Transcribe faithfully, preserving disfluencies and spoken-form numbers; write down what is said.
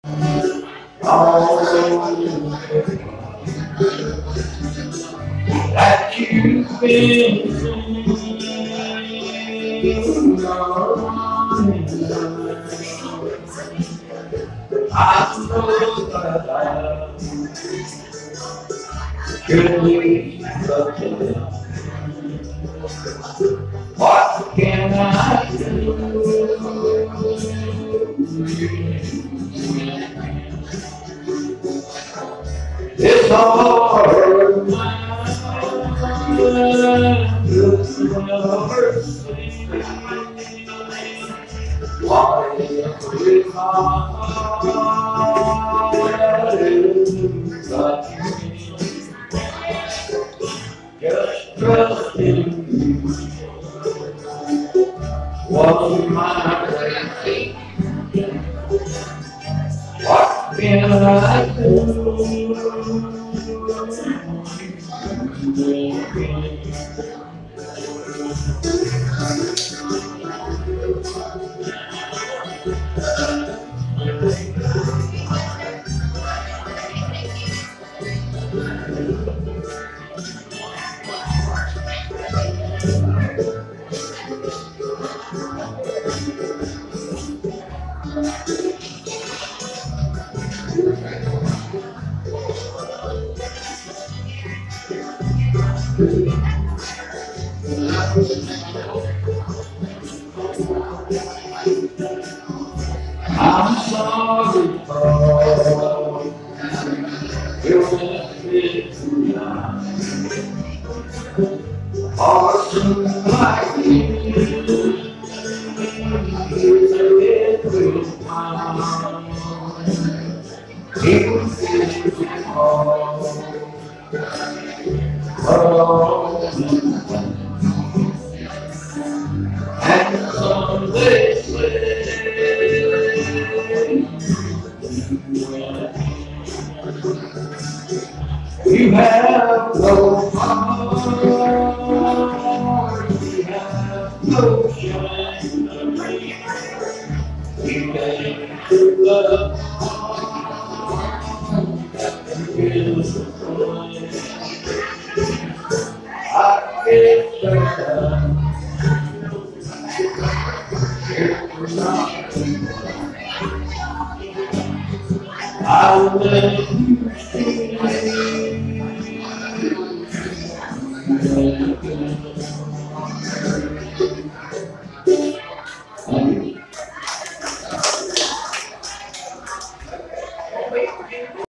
All that you've been through, I know that I could leave the what can I do? It's hard to never see why every heart is like me. Just trust in you. What my way? What can I do? I'm sorry for you tonight. Awesome like you, every time. It feels oh, and someday say you have no heart, you have no shame. You make love beautiful. I get down I will let you stay.